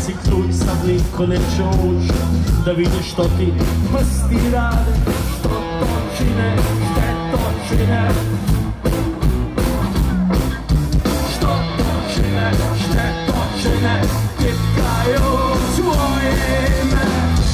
si ključ, sad niko neće ući da vidi što ti prsti rade, što to čine, štetočine. Što to čine, štetočine, tipkaju svoje ime.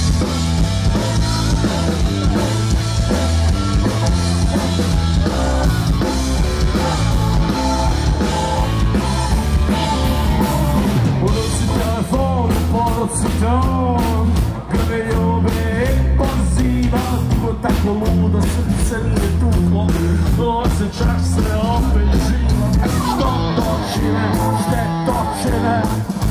Ton, grbe ljube i poziva, dugo tako ludo srce nije tuklo, osjećaš se opet živo. Što to čine, štetočine?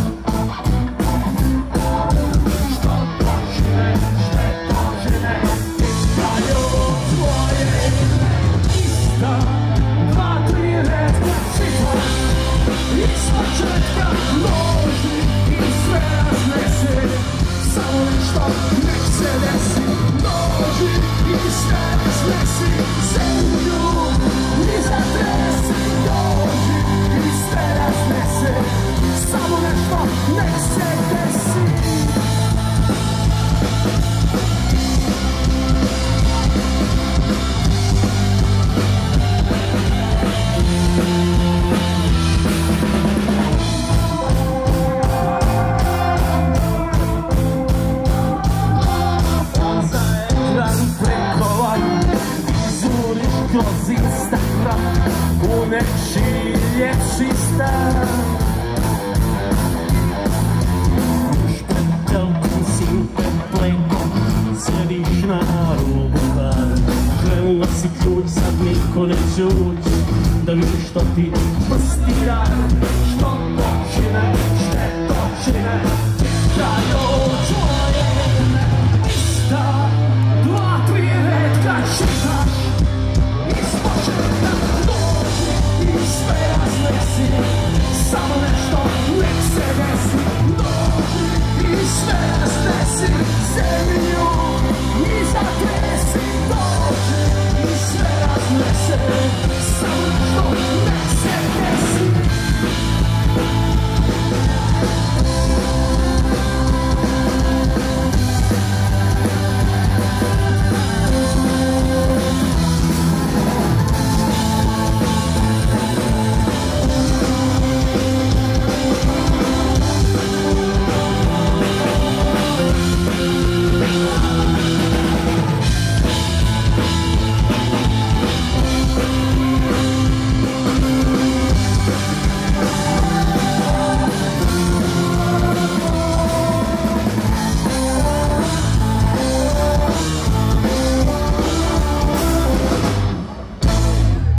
Što to čine, štetočine? Tipkaju tvoje ime. Ista, dva, tri redka čita, iz početka loži i sve raznese. Samo nešto nek se desi, dođi i sve raznesi. Zemlju i zatresi, dođi i sve raznese. Samo nešto nek se desi. Kroz Instagram u nečiji ljepši stan. Još pred telkom simpem plenkom sjediš na rubu bara. Krenula si ključ, sad niko neće ući da vidiš što ti